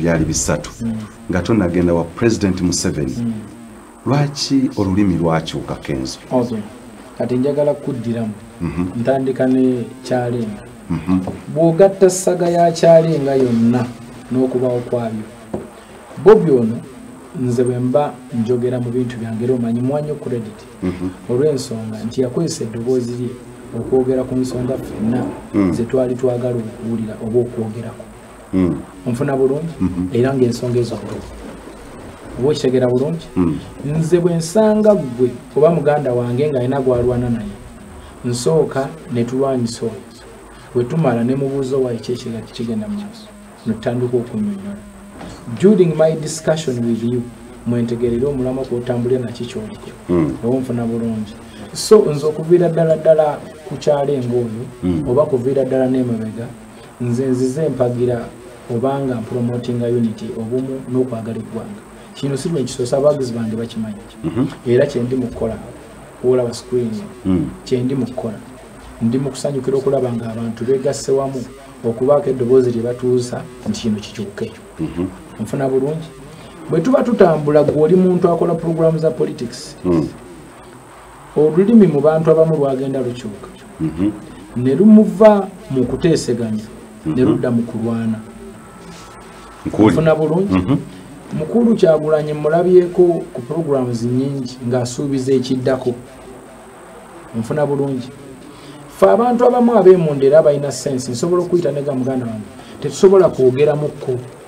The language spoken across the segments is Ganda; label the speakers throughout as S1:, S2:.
S1: byali bisatu nga tonagenda wa President Museveni lwaki olulimi lwakyuka Kenzo?
S2: Okay. Kati njagala kuddiramu ntandika ne Kyalenga. Bw'ogatta ssaga ya Kyalenga yonna n'okubawo kwayo Bobi ono nze bwe mba njogera mu bintu byange omanyi mwanyo credit olw'ensonga nti yakozesa eddoboozi lye okwogera ku nsonga ffenna ze twali twagala okuwulira oba okwogerako onfuna bulungi era ng'ensonga ezo oba okitegera bulungi nze bwe nsanga ggwe oba muganda wange ng'alina gwalwana naye nsooka ne tulwanyisa oyo bwe tumala ne mubuuza owa ekyekiga kigenda mu maaso notandika okunnyonnyola during my discussion with you mwentegerera omulama kw'otambulira naki kyoliko oba nfuna bulungi so nze okuviira ddala ku Kyalenga oyo oba kuviira ddala n'emabega nze nzize empagira obanga promotinga unity obumu n'okwagala eggwanga kino si ekisoosa abagizi bange bakimanyi era kyendi mu kukola olaba screen kyendi mu kukola ndi mu kusanyukira okulaba nga abantu begasse wamu okubaako eddoboozi lye batuusa nti kino kikyuke nfuna bulungi bwe tuba tutambula gw'oli muntu akola programu za politics olulimi mu bantu abamu lwagenda lukyuka ne lumuva mu kuteeseganya ne ludda mu kulwana nfuna bulungi mukulu Kyagulanyi mulabyeko ku programs nyingi ng'asuubiza ekiddako nfuna bulungi fe abantu abamu abeemundera abalina sense nsobola okuyita nega muganda wange tetusobola kwogeramukko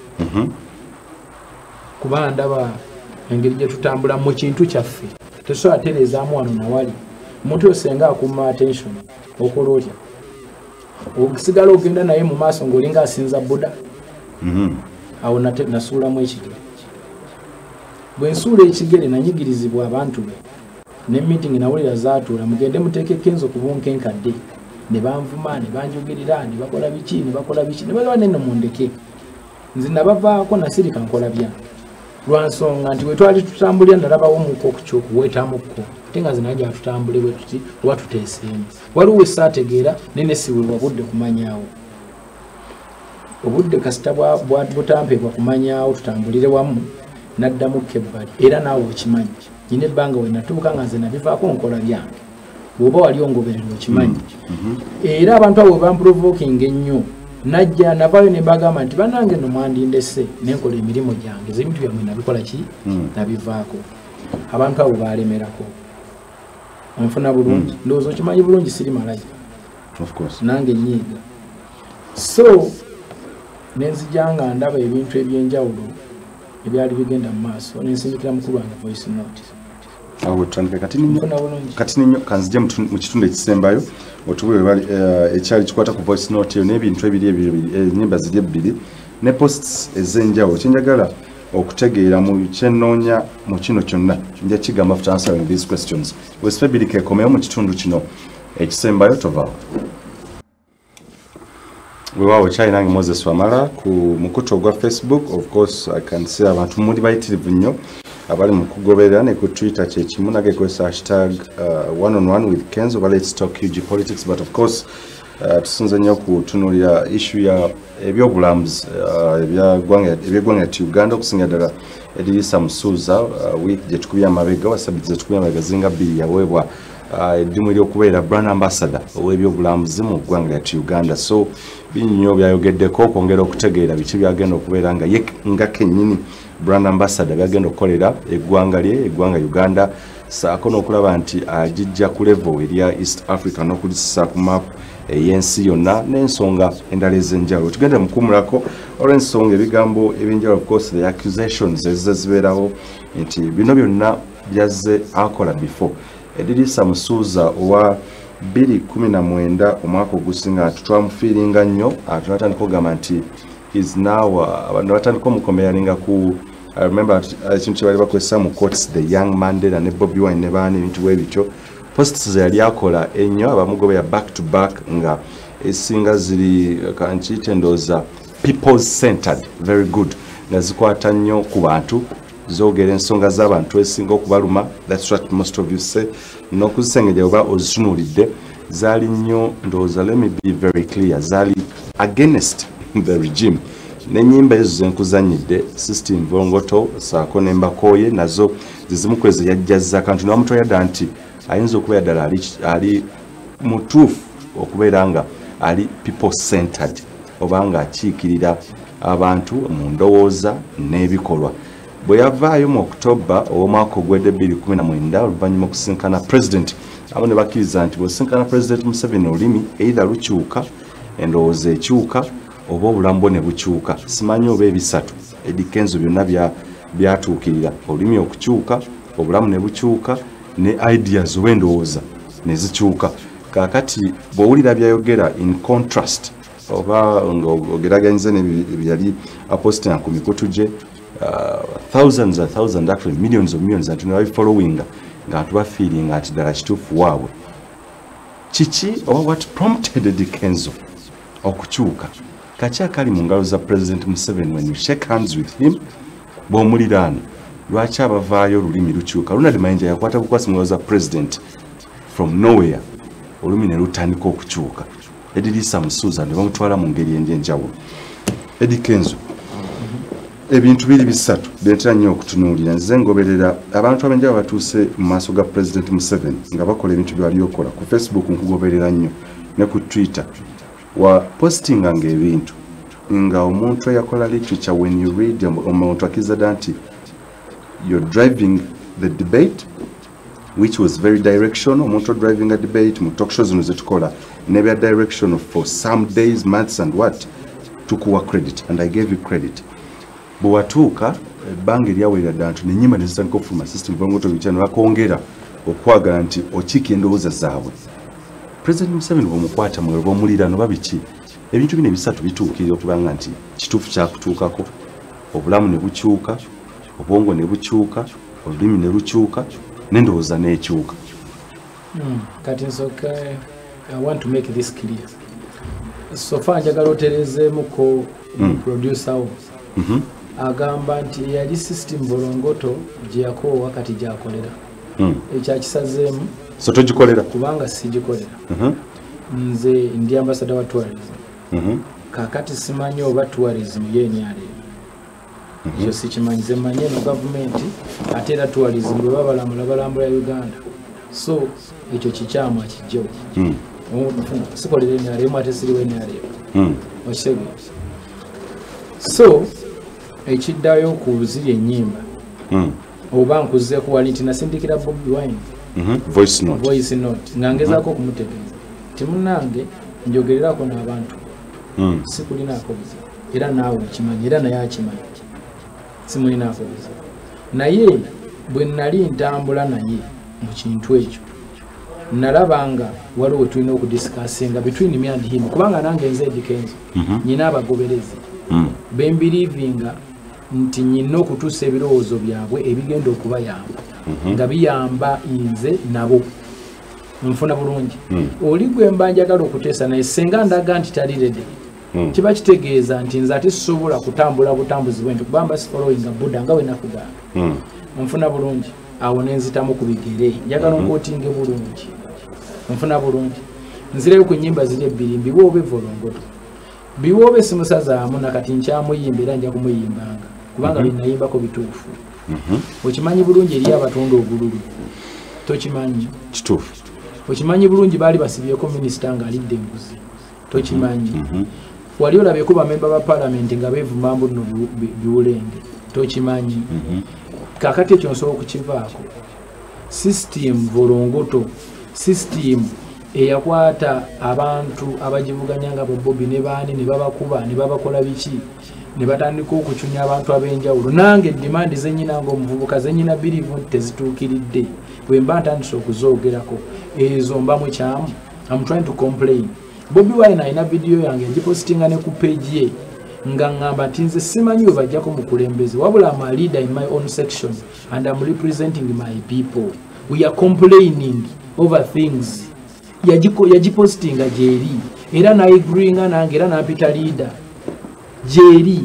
S2: kuba ndaba engeri gye tutambula mu kintu kyaffe tetusobola tereezaamu wano nawali omuntu yosenga akuma attention okola otya osigala ogenda naye mu maaso ng'olinga asinza Buddha awo nasuulamu ekigere bwe nsuula ekigere nanyigirizibwa abantu be ne meeting nawulira zaatuula mugende muteeke Kenzo ku bunkenkadde ne banvuma ne banjogerera ne bakola biki ne balaba neno mundeke nze nabavaako nasirika nkola byange lwansonga nti we twali tutambulira nalabawo muko okukyokuweetamukko ate nga zinajja tutambule bwe tuti oba tuteeseemu waliwo essaategeera nene siweebwa budde kumanyaawo obudde kasita butampebwa kumanyaawo tutambulire wamu naddamu kebbali era naawe okimanyi nyina ebbanga we natuuka nga nze nabivaako nkola byange bw'oba wali ongobererwa okimanyi era abantu abo bamprovoking ennyo najja navaayo ne mbagamba nti bannange nno mwandindese nenkola emirimu gyange z'ebintu byammwe nabikola ki nabivaako abantu abo baalemerako onfuna bulungi ndowooza okimanyi bulungi siri malaya nange nyiiga so nenzija nga ndaba ebintu ebyenjawulo ebyali bigenda mu maaso nensindikira mukulu wange voice note
S1: awo tutandika kati ninyo kanzije mu kitundu ekisembayo otuwe ekyali kikwata ku voice note eyo n'ebintu ebiri ennyimba ziri ebbiri ne posts ez'enjawulo kyenjagala okutegeera mu kyenoonya mu kino kyonna nja kigamba for answering these questions wesifebirika ekomeyo mu kitundu kino ekisembayo tovaawo wewawo kyalinange Moses Wamala ku mukutu ogwa Facebook. Of course I can see abantu muli bayitirivu nnyo abali mu kugoberera ne ku Twitter kyekimu nage kwesa hashtag #1on1 with Kenzo oba let's talk UG politics, but of course tusinze nnyo kutunuulira issue ya ebyobulamuzi eby'eggwanga lya Uganda okusinga ddala Edrisa Musuuza week gye tukubye amabega wasabiti ze tukubye amabega zinga 2 yaweebwa eddimu ery'okubeera brand ambassador ow'ebyobulamuzi mu ggwanga lya Uganda. So binnyo byayogeddeko okwongera okutegeera biki byagenda okubeera nga ye nga kennyini brand ambassador byagenda okukolera eggwanga lye eggwanga Uganda, saako n'okulaba nti agijja ku level erya East Africa n'okulisisa ku map ey'ensi yonna n'ensonga endala ez'enjawulo. Tugenda mukumulako olw'ensonga ebigambo ebyenjawulo, of course the accusations ezizze zibeerawo nti bino byonna byazze akola before. Edrisa Musuuza owa 2019 omwaka ogusinga twamufiiringa nnyo tunatandika okugamba nti is now abantu batandika omukomeyalinga ku I remember ekintu kye bali bakozesa mu courts the young Mandela ne Bobi Wine ne baani ebintu bwe bityo posts ze yali akola ennyo abamugobera back to back nga esinga ziri kankiyite ndowooza people's centered very good nga zikwata nnyo ku bantu zoogera ensonga z'abantu esinga okubaluma. That's what most of you say. N'okuzisengejja oba ozitunuulidde zaali nnyo ndowooza, let me be very clear, zaali against the regime n'ennyimba ezo zenkuzanyidde system Volongoto saako n'embakoye nazo zizimu kwezi yajjazza kantu n'omuntu yadda nti ayinza okubeera ddala ali mutuufu okubeera nga ali people centered oba nga akiikirira abantu mu ndowooza n'ebikolwa. Bwe yavaayo mu October ow'omwaka ogwedde 2019 oluvannyuma okusinkana president abo ne bakkiriza nti bw'osinkana president Museveni olulimi either lukyuka endowooza ekyuka oba obulamu bwo ne bukyuka. Simanyi oba ebisatu Eddie Kenzo byonna byatuukirira olulimi okukyuka obulamu ne bukyuka ne ideas oba endowooza ne zikyuka. Kaakati bw'owulira byayogera in contrast oba ng'ogeraganyiza nebyali apostinga ku mikutu gye thousands and thousands, actually millions of millions and to following nga tuba feeling ati ddala kituufu waabwe. Kiki oba what prompted Eddie Kenzo okukyuka kaki akali mu ngalo za President Museveni when you shake hands with him bw'omuliraano lwaki abavaayo olulimi lukyuka. Ronald Mayinja yakwata bukwasi mu ngalo za President from nowhere olulimi ne lutandika okukyuka. Edilisa Musuuza ne bamutwala mu ngeri enjawulo. Eddie Kenzo ebintu biri bisatu byentera nnyo okutunuulira. Nze ngoberera abantu abenjawulo batuuse mu maaso ga President Museveni nga bakola ebintu byali okola ku Facebook nkugoberera nnyo ne ku Twitter wa postinga ng'ebintu nga omuntu eyakola literature when you read omuntu akizada nti you're driving the debate which was very directional. Omuntu driving a debate mu talk shows zetukola nebya directional for some days, months and what tukuwa credit and I gave you credit. Bwatuuka ebbanga eryawulira ddantu n'ennyimba ne zitandika okufuluma system Volongoto bikyano bakwongera okwagala nti okiika endowooza zaabwe. President Museveni bw'omukwata mu bw'omuliraano babiki ebintu bino ebisatu bituukirira okubanga nti kituufu kyakutuukako obulamu ne bukyuka obwongo ne bukyuka olulimi ne lukyuka n'endowooza n'ekyuka.
S2: Kati nsooka I want to make this clear. So far njagala oterezeemuko producer wo agamba nti yali system Volongoto gye yakoowa kati gy'akolera ekyakisazeemu
S1: so togikolera
S2: kubanga sigikolera. Nze ndi ambassador wa tourism kakati simanyi oba tourism yeni ali ekyo sikimanyi. Nze manyi eno gavumenti ate era tourism bwe balambula Uganda so ekyo kikyamu akijjawo sikolera enyalemu ate siriwo enyalemu okitegeeza. So ekiddayo ku ziri ennyimba oba nkuzeeku wali nti nasindikira Bobi Wine voice note nga ngezaako okumutegeeza ti munnange njogererako n'abantu sikulinaako buzibu era naawe okimanyi era naye akimanyi simulinaako buzibu naye bwe nali ntambula naye mu kintu ekyo nalabanga waliwo we tulina okudisikasinga between me and him kubanga nange nze Eddie Kenzo nyina abagoberezi bembirivinga nti nyina okutuusa ebirowoozo byabwe ebigenda okubayamba nga biyamba nze nabo nfuna bulungi. Oli gwe mba njagala okuteesa naye senga ndaga nti talirede kiba kitegeeza nti nze ate sisobola kutambula butambuzi bwenti kubamba sifolowinga Buddha nga we nakugamba nfuna bulungi. Awo nenzitamu ku bigere njagala nkootinge bulungi nfuna bulungi. Nzireyo ku nnyimba ziri ebbiri mbiwoobe Volongoto biwoobe simusazaamu nakati nkyamuyimbira nja kumuyimbanga kubanga binayimbako bituufu. Okimanyi bulungi eri abatunda obululu tokimanyi
S1: kituufu.
S2: Okimanyi bulungi baali basibyeko minisita ng'alidde embuzi tokimanyi. Wali olabyeko bamemba ba palamenti nga beevuma mbu nno biwulenge tokimanyi. Kakati ekyo nsobola okukivaako system Volongoto system eyakwata abantu abagivuganya nga Bobi ne baani ne babakuba ne babakola biki ne batandika okucunya abantu ab'enjawulo. Nange dimandi zenyina ng'omuvubuka zenyina birivu nti tezituukiridde bwe mba ntandise okuzoogerako ezo mbamu kyamu. I'm trying to complain. Bobi Wine alina vidiyo yange ngipostinga ne ku page ye nga ngamba nti nze simanyi we bajjako mu kulembeze wabula am a leader in my own section and I'm representing my people. We are complaining over things. Yagipostinga gyeri era naigringa nange era napita leader gyeri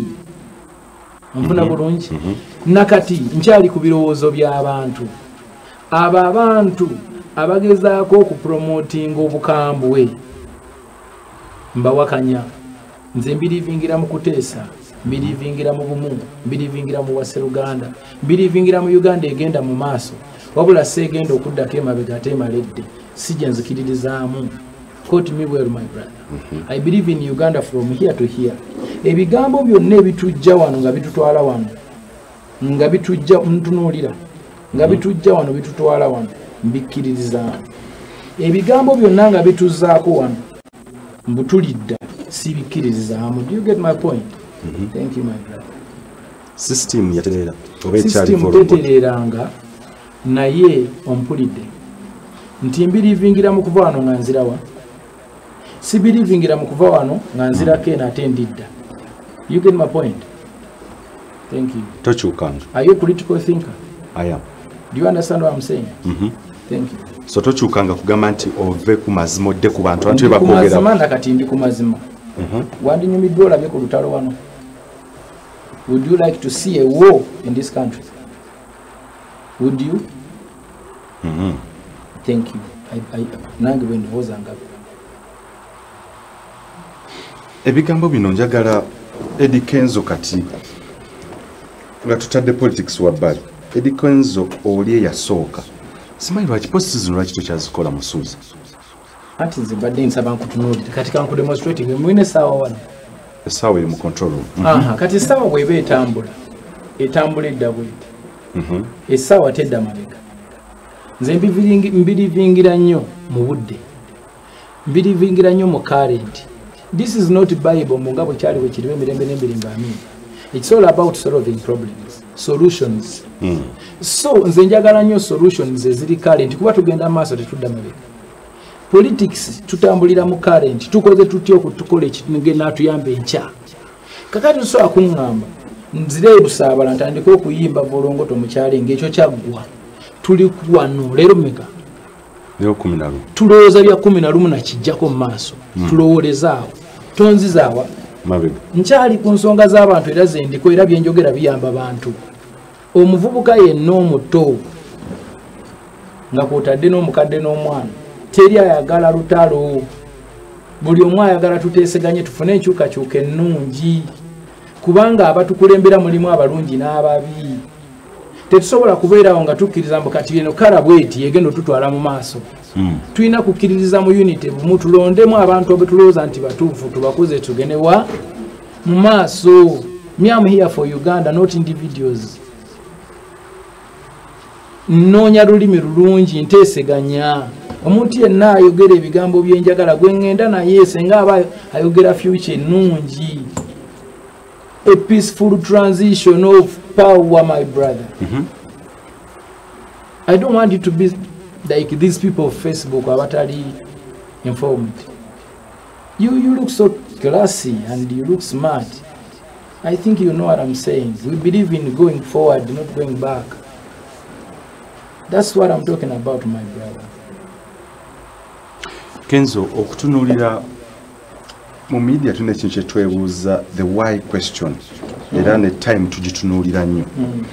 S2: nfuna bulungi. Nakati nkyali ku birowoozo by'abantu abo abantu abagezaako okupromotinga obukambwe mbawakanya nze mbirivingira mu kuteesa mbirivingira mu bumu mbirivingira mu Wasseruganda mbirivingira mu Uganda egenda mu maaso wabula seegenda okuddako emabega ate emaledde sijja nzikiririzaamu. Quote me well, my brother. I believe in Uganda from here to here. Ebigambo byonna ebitujja wano nga bitutwala wano nga bitujja ntunuulira nga bitujja wano bitutwala wano mbikkiririzaamu. Ebigambo byonna nga bituzzaako wano mbutulidda sibikkiririzaamu. Do you get my point? Thank you, my brother.
S1: System yaterera
S2: System tetereranga naye ompulidde nti mbirivingira mu kuva wano nga nzirawa sibirivingira mu kuva wano nga nzirako eno ate ndidda. You get my point? Thank you.
S1: Tokyukanga.
S2: Are you a political thinker?
S1: I am.
S2: Do you understand what I'm saying? Thank you.
S1: So tokyukanga kugamba nti ove ku mazima odde ku bantu abantu bebakwogera.
S2: Kumazima nakati ndi ku mazima. Wandinyumiddwa olabye ku lutalo wano. Would you like to see a war in this country? Would you? Thank you. Nange bwe ndowooza
S1: ebigambo bino njagala Eddie Kenzo kati nga tutadde politics wabbali. Eddie Kenzo oli eyasooka simanyi lwaki posti zino lwaki tokyazikola Musuuza.
S2: Anti nze mbadde nsaba nkutunuulire kati kankudemonstrating mwine essaawa wano.
S1: Essaawa eri mu control room.
S2: Kati essaawa bw'eba etambula edda bweti. Essaawa tedda mabega. Nze mbirivingira nnyo mu budde mbirivingira nnyo mu current. This is not Bible munga bwe kyali bwe kirimu emirembe n'emirimba amini. It's all about solving problems, solutions. So nze njagala nnyo solutions eziri current kuba tugenda maaso tetudda mabega. Politics tutambulira mu current tukoze tutya okutukola ekigenda atuyambe enkya. Kakati tusobola kuŋŋamba nzire ebusaabala ntandika okuyimba bolongoto mu kyalo ng'ekyo kyaggwa. Tuli wano leero meka
S1: leo 11
S2: tulowooza bya 11 nakijjako mu maaso tulowoolezaawo tonzizaawa
S1: mabega
S2: nkyali ku nsonga z'abantu era zendiko era byenjogera biyamba bantu. Omuvubuka yenna omuto nga kwotadde n'omukadde n'omwana teri ayagala lutalo. Buli omu ayagala tuteeseganye tufune enkyukakyuka ennungi kubanga abatukulembera mulimu abalungi n'ababi. Tetusobola kubeerawo nga tukkiriza mbu kati eno kala bweti egenda otutwala mu maaso. Tulina kukkiririza mu unity bumu tulondemu abantu abetulowooza nti batuufu tubakuze tugende wa mu maaso. Me am here for Uganda, not individuals. Nnoonya lulimi lulungi nteeseganya. Omuntu yenna ayogera ebigambo byenjagala gwe ngenda naye senga aba ayogera future ennungi. A peaceful transition of power, my brother. I don't want you to be like these people of Facebook abatali informed. You look so classy and you look smart. I think you know what I'm saying. We believe in going forward, not going back. That's what I'm talking about, my brother.
S1: Kenzo, okutunuulira mu media tune kintu kye twebuuza the why question era ne time tugitunuulira nnyo.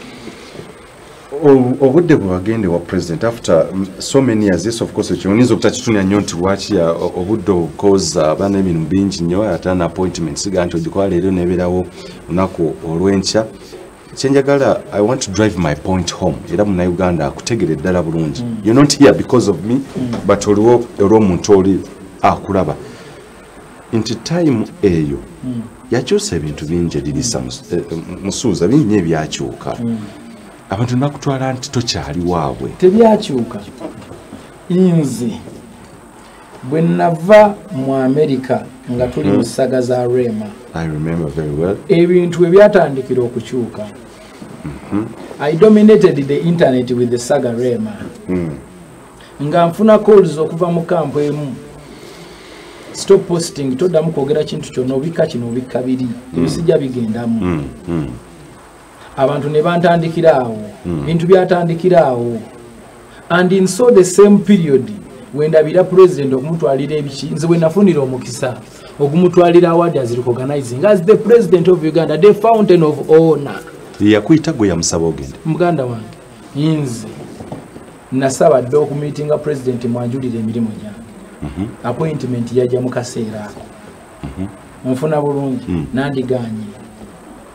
S1: Obudde bwe wagende wa president after so many years, yes of course ekiyinza okutakitunya nnyo nti lwaki obudde obukoza abaana ebintu bingi nnyo ate na appointments ga nti ogikola leero nebeerawo lunaku olw'enkya. Kyenjagala, I want to drive my point home era munnayuganda akutegere ddala bulungi. You're not here because of me but oliwo olw'omuntu oli akulaba nti time eyo yakyusa ebintu bingi edirisa Musuuza bingi ebyakyuka. Abantu nakutwala nti tokyali waabwe.
S2: Tebyakyuka. Nze bwe nava mu America nga tuli mu ssaga za Rema.
S1: I remember very well.
S2: Ebintu ebyatandikira okukyuka. I dominated the internet with the saga Rema. Nga nfuna calls okuva mu kampo emu. Stop posting, toddamu kwogera kintu kyonna obika kino obika biri. Ebisijja bigendamu. Abantu ne bantandikira awo. Bintu byatandikira awo. And in so the same period when ndabira president okumutwalira ebiki nze bwe nafunira omukisa okumutwalira award as recognizing as the president of Uganda, the fountain of honor.
S1: Yakuyita gwe yamusaba ogende.
S2: Muganda wange nze nasaba ddo meeting president mwanjulire emirimu gyange. Appointment yajja mu kaseera ako. Nfuna bulungi nandiganye.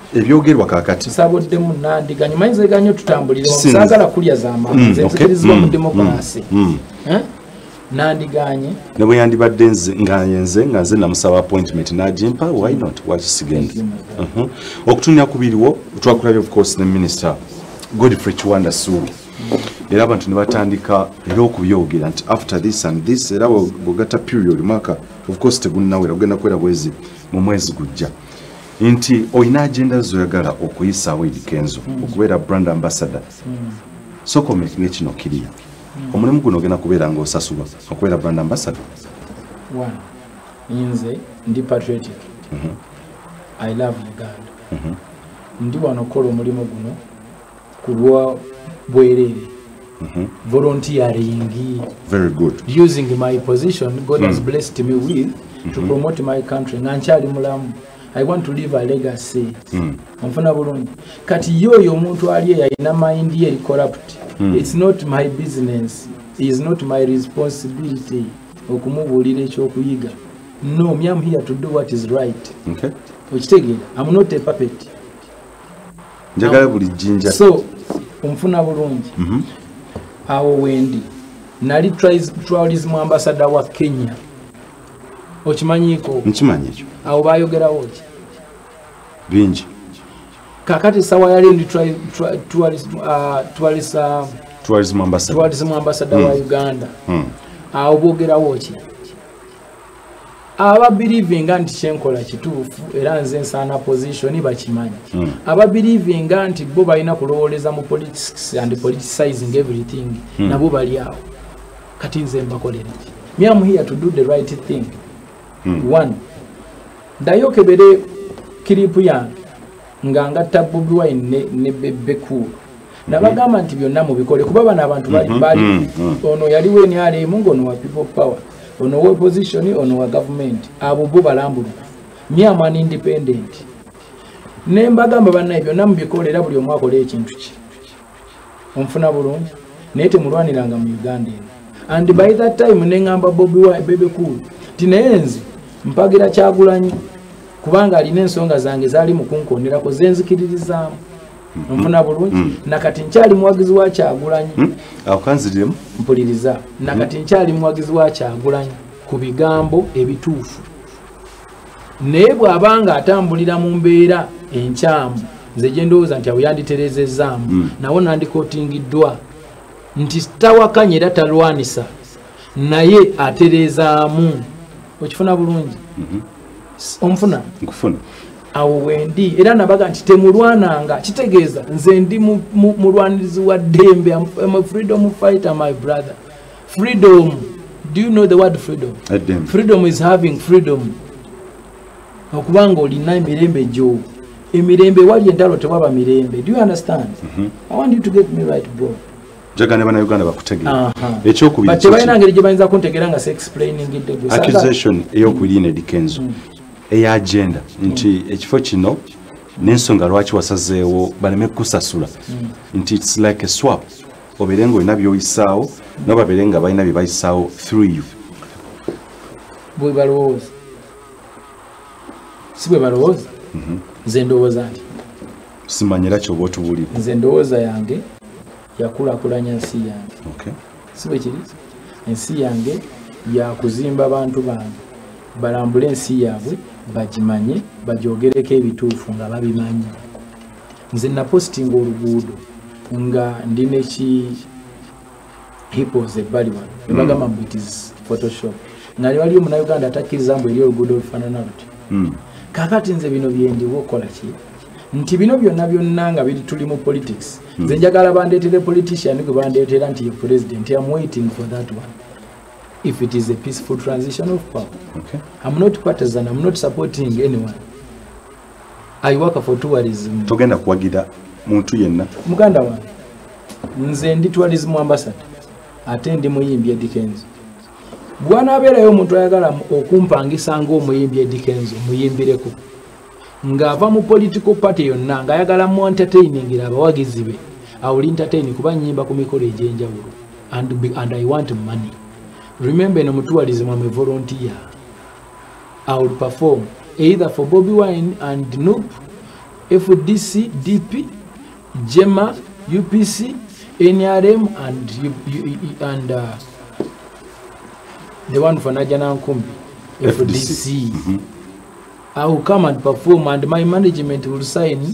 S1: ebyogerwa kakati
S2: tusaboddemu Nandiganyi mayinzeganyo tutambulire omusagala kulya z'amaanyi nzikirizibwa mu demokrasi Nandiganyi
S1: ne bwe yandibadde nze namusaba appointment n'agimpa why not wakisigenda okutunya kubiriwo twakulabye of course ne minister Godfrey Chiwanda Subi era abantu ne batandika era okubyogera nti after this and this era bwogata period mwaka of course tegunnawera ogenda kwera bwezi mu mwezi gujja nti oyina agenda zoyagala okuyisaawo Edikenzo okubeera brand ambassador soko making kino kiriya omulimu guno ogenda kubeera ng'osasulwa okubeera brand ambassador
S2: nze ndi patriotic I love Uganda ndi wano kola omulimu guno kulwa bwerere volunteering
S1: very good
S2: using my position God has blessed me with to promote my country nganchali mulamu I want to leave a legacy mfuna bulungi kati yoyo omuntu ali yayina mind ye corrupt it's not my business is not my responsibility okumubulira ekyokuyiga no me am here to do what is right
S1: okay
S2: okitegera I'm not a puppet
S1: njagala buli jinja
S2: so umfuna bulungi awo wendi nali tourism ambassador wa Kenya okimanyiko
S1: nkimanyi ekyo
S2: awo bayogerawo ki
S1: bingi
S2: kakati sawa yali ndi tourism ambassador wa Uganda awo boogerawo ki aba believing nti kyenkola kituufu era nze nsaana position bakimanyi aba believing nti bo balina kulowooleza mu politics and politicizing everything nabo bali awo kati nze mbakolera ki me am here to do the right thing one ndayokebere kiripu yange nga ngatta Bobi Wine ne Bebe Cool nabagamba nti byonna mubikole kuba bana abantu bali ono yali we ni ali mungu ono wa people power ono wa opposition ono wa government abo bo balambulu me am an independent nembagamba bana byonna mubikolera buli omwaka ole ekintu ki omfuna bulungi nete mulwaniranga mu Uganda and by that time nengamba Bobi Wine Bebe Cool tinenzi mpagira Kyagulanyi kubanga alina ensonga zange zali mukunkonera ko zenzikiririzamu mfuna bulungi nakati nkyali muwagizi wa Kyagulanyi
S1: akanziremu
S2: mpuliriza nakati nkyali muwagizi wa Kyagulanyi ku bigambo ebituufu naye bw'abanga atambulira mu mbeera enkyamu nze gye ndowooza nti awo yanditerezezaamu nawo nandikotingiddwa nti tawakanye era talwanisa naye aterezaamu okifuna bulungi omfuna
S1: nkufuna
S2: awo wendi era nabaga nti temulwananga kitegeeza nze ndi mulwanirizi wa ddembe I'm a freedom fighter my brother freedom do you know the word freedom freedom is having freedom okubanga olina emirembe gyo emirembe wali entalo tewaba mirembe do you understand I want you to get me right bro
S1: jagane bana Uganda bakutegera ekyokubiri
S2: but tebalina ngeri gye bayinza kuntegera nga se explaining it
S1: accusation eyokulina Edikenzo eya agenda nti ekifo kino n'ensonga lwaki wasazeewo baleme kusasula nti it's like a swap oberenga olina byoyisaawo n'obaberenga balina bye bayisaawo through you
S2: bwe balowooza si bwe balowooza nze ndowooza nti
S1: simanyira kyoba otubulire
S2: nze ndowooza yange yakulakulanya nsi yange
S1: okay
S2: si bwe kiri ensi yange yakuzimba abantu bange balambule ensi yaabwe bagimanye bagyogereko ebituufu nga babimanyi nze napostinga oluguudo nga ndina eki hippos ebbali wano nebagamba mbu it is photoshop nga wali omunauganda atakkiriza mbu eri oluguudo olufaanana luti kakati nze bino byendiwa okukola ki nti bino byonna nga biri tuli mu politics nze njagala bandeetere politician gwe bandeetera nti ye president I'm waiting for that one if it is a peaceful transition of power.
S1: Okay.
S2: I'm not partisan, I'm not supporting anyone. I work for tourism.
S1: Togenda kuwagira muntu yenna.
S2: Muganda wange. Nze ndi tourism ambassador. Ate ndi muyimbi Edikenzo. Bwana abeerayo omuntu ayagala okumpangisa ng'omuyimbi Edikenzo muyimbireko. Ng'ava mu political party yonna ng'ayagala mu entertaining abawagizi be. I will entertain kuba nnyimba ku mikolo egy'enjawulo. And I want money. Remember, no tourism, I'm a volunteer. I will perform either for Bobi Wine and Noop FDC, DP, GEMA, UPC, NRM, and the one for Najana Nkumbi, FDC. I will come and perform, and my management will sign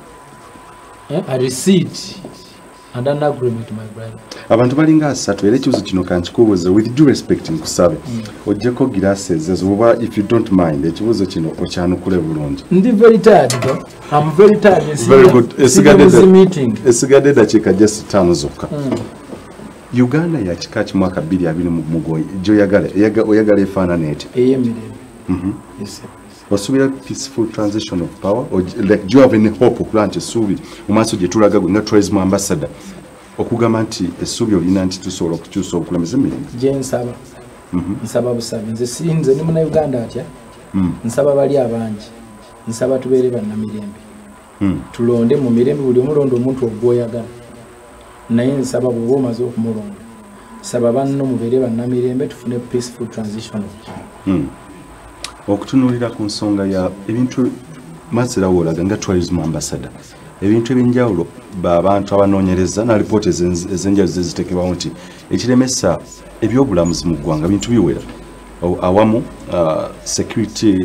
S2: a receipt and an agreement, my brother.
S1: Abantu balinga asatu era ekibuzo kino kankikubuuza with due respect nkusabe ojjeko glasses ezoba if you don't mind ekibuzo kino okyanukule bulungi.
S2: Ndi very tired though. I'm very tired.
S1: Very good.
S2: Esigadde
S1: dakiika just 5 zokka. Uganda ya kika ki mwaka 2020 oyagala efaanana eti?
S2: Eyemirembe. Yes.
S1: Wasuubira peaceful transition of power or like do you have any hope okuba nti essuubi mu maaso gye tulaga nga tourism ambassador okugamba nti essuubi olina nti tusobola okukyusa obukulembeze emirimu?
S2: Gye nsaba. Nsaba busabe. Nze ni Munnayuganda atya. Nsaba bali abangi. Nsaba tubeere bannamirembe. Tulonde mu mirembe buli omulondo omuntu ogwoyagala. Naye nsaba bw'oba omaze okumulonda. Saba banno mubeere bannamirembe tufune peaceful transition of power.
S1: Okutunuulira ku nsonga ya ebintu mazira wolaga nga tourism ambassador ebintu ebyenjawulo abantu abanoonyereza na lipooti ezenjawulo zezitekebwawo nti ekiremesa ebyobulamuzi mu ggwanga bintu biwera awamu security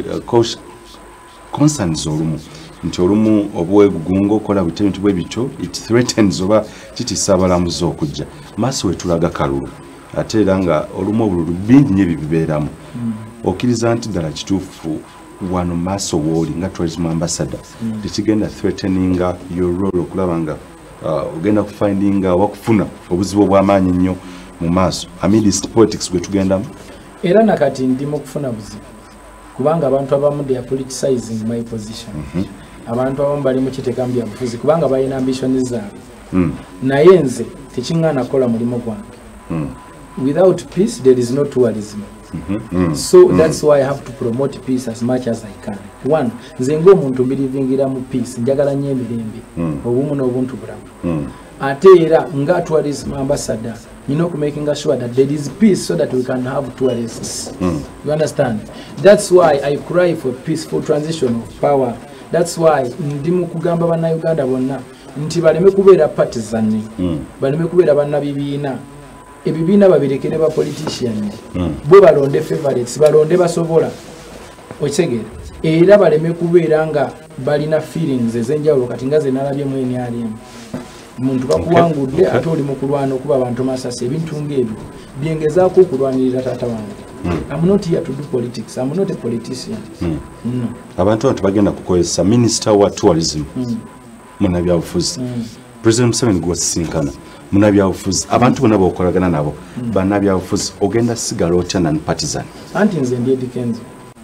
S1: concerns olumu nti olumu obwegugungo okola bute ebintu bwe bityo it threatens oba kitisa abalamuzi okujja maaso wetulaga kalulu ate era nga olumu obululu bingi nnyo ebibibeeramu okiriza nti ddala kituufu wano maaso wooli nga tourism ambassador tekigenda threateninga your role okulaba nga ogenda kufindinga wakufuna obuzibu obw'amaanyi ennyo mu maaso amidst politics gwe tugendamu
S2: era nakati ndi mu kufuna buzibu kubanga abantu abamu they are politicizing my position abantu abamu bali mu kiteekamu bya bufuzi kubanga balina ambition zaabwe naye nze tekiŋŋaana kukola mulimu gwange without peace there is no tourism. So that's why I have to promote peace as much as I can. One, nze ng'omuntu mbirivingira mu peace njagala nnyo emirembe obumu n'obuntu bulamu ate era nga tourism ambassador making sure that there is peace so that we can have tourists. You understand? That's why I cry for peaceful transition of power. That's why ndi mu kugamba bannayuganda bonna nti baleme kubeera partisan baleme kubeera bannabibiina ebibiina babirekere ba politician bo balonde favorites balonde basobola okitegeera era baleme kubeera nga balina feelings ezenjawulo kati nga ze nalabye mu NRM muntu bakuwangudde ate oli mu kulwana okuba abantu masasi ebintu ng'ebyo byengezaako okulwanirira taata wange. I'm not here to do politics. I'm not a politician. No.
S1: Abantu bagenda kukozesa minister wa tourism munabyabufuzi President Museveni gwasinkana munabyabufuzi abantu bonna bokolagana nabo bannabyabufuzi ogenda sigala otya non partisan
S2: anti nze ndi Dikenzo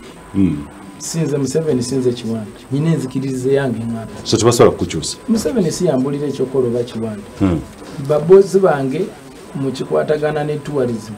S2: sinze Museveni sinze Kiwanda nyine enzikirize yange ng'ata
S1: so tubasobola kukyusa
S2: Museveni siyambulira ekyokolo ba Kiwanda babozi bange mu kikwatagana ne tourism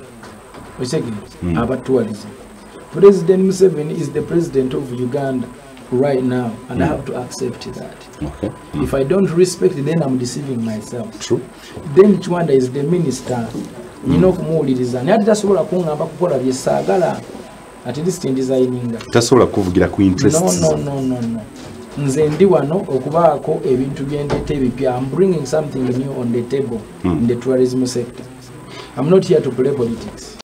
S2: about tourism. President Museveni is the president of Uganda right now, and I have to accept that.
S1: Okay.
S2: If I don't respect, then I'm deceiving myself.
S1: True.
S2: Then Chwanda is the minister. You know, kumuuliriza. Ate tasobola kungamba kukola bye saagala. At least in designing.
S1: Tasobola kuvugira ku interests.
S2: No. Nze ndi wano okubaako ebintu by'endete ebipya. I'm bringing something new on the table in the tourism sector. I'm not here to play politics.